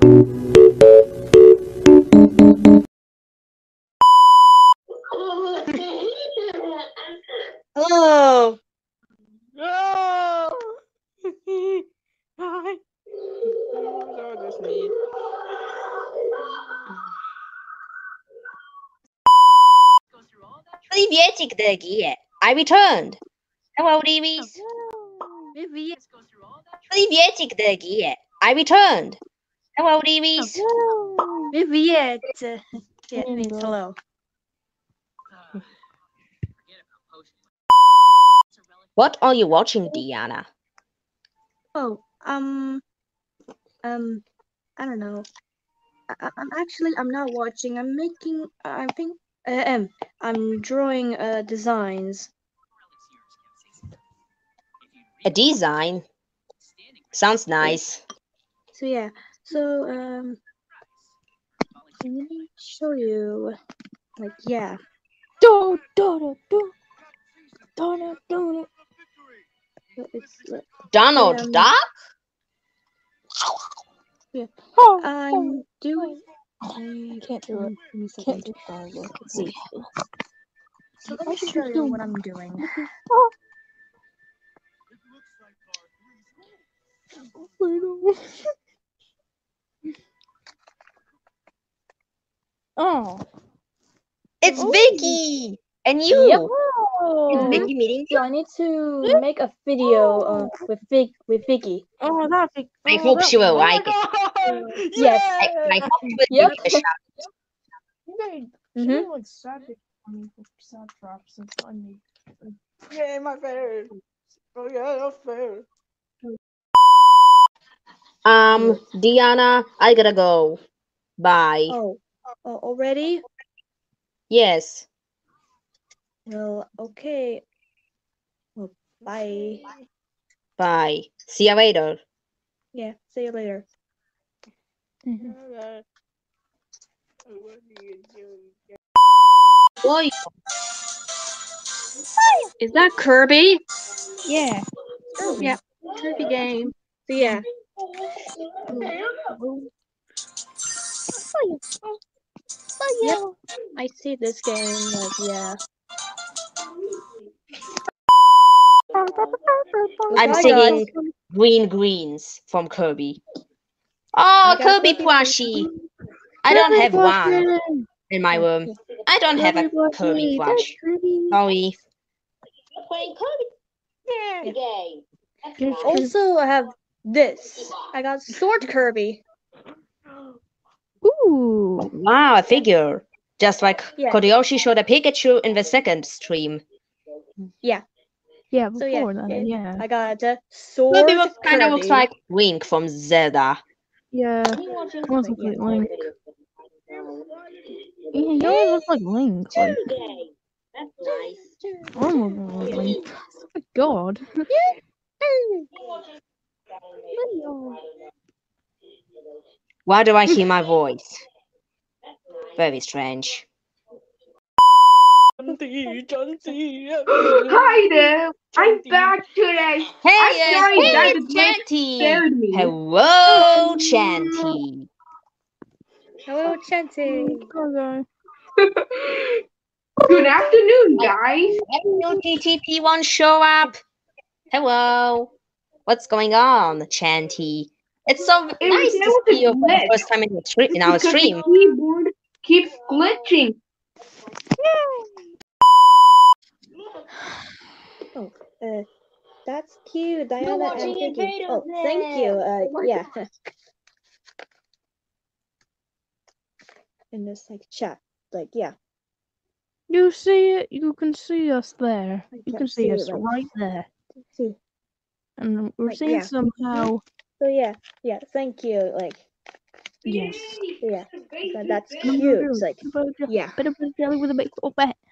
Hello. No! Hi. No, that's me. Приветик, дорогие. I returned. Hello, Davies. Приветик, дорогие. I returned. Hello, Davies. Viviet. Yeah, it means hello. What are you watching, Diana? Oh, I don't know. I'm not watching. I'm making. I think. I'm drawing designs. A design. Sounds nice. So yeah. So let me show you. Like yeah. Do, do, do, do, do. So it's Donald Duck? yeah. Oh, I'm doing. I can't do it. Let me Can't second. do it. Let's see. So let Why me should show you you do what I'm doing. Oh. It's Oh. Vicky! And you? Yep. Is Vicky meeting So you? I need to make a video with Vicky. Oh, that's it. I hope she will like it. Yes. I hope she will Yep. give it a shot. Mhm. She like sad drops on me. Yeah, my fair. Oh yeah, that's fair. Diana, I gotta go. Bye. Oh, already? Yes. Well, okay. Well, bye. Bye. See you later. Yeah, see you later. Boy. Is that Kirby? Yeah. Yeah, Kirby game. So yeah. Yep. I see this game. Like yeah. I'm Bye, singing guys. Green Greens from Kirby. Oh, I got Kirby Kirby plushie. I don't have one in my room. I don't have a Kirby plush. Sorry. Playing Kirby game. Also, I have this. I got Sword Kirby. Ooh. Wow, a figure. Just like Yeah. Kodayoshi showed a Pikachu in the second stream. Yeah, So yeah, before that, yeah. I got a Sword Kirby Kirby. kind of looks like Link from Zelda. Yeah. Almost looks like Link. Yeah, he almost looks like Link. Like, That's nice. almost looks like Link. Oh my god. Why do I hear my voice? Very strange. Hi there, I'm back today. Hey, sorry that the glitch Chanty! scared me. Hello, Chanty. Hello, Chanty. Okay. Good afternoon, guys. New TTP1 show up. Hello. What's going on, Chanty? It's so nice there to was see a you for the glitch. first time in, in our Because stream. the keyboard keeps glitching. Oh, that's cute, Diana and Vicky. Oh, thank you. Yeah. In this like chat, like yeah. You see it? You can see us there. I You can't can see see us it, like- right there. See. And we're Like, seeing yeah. somehow. So yeah, thank you. Like Yes. yeah, that's And I'm cute. gonna It's like do a yeah. bit of a jelly with a baseball bat.